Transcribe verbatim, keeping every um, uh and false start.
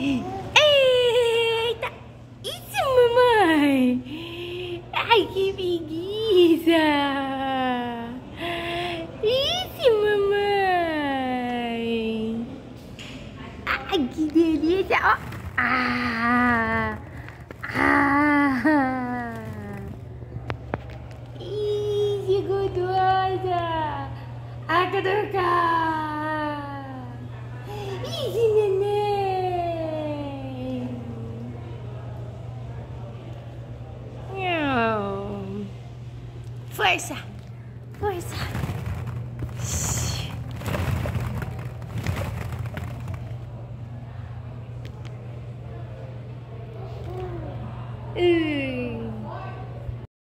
Eita! Isso, mamãe! Ai, que preguiça! Isso, mamãe! Ai, que delícia! Ó. Ah! Ah! Ih, gostosa! Ah, caduca! Ih, neném! Não. Força! Força!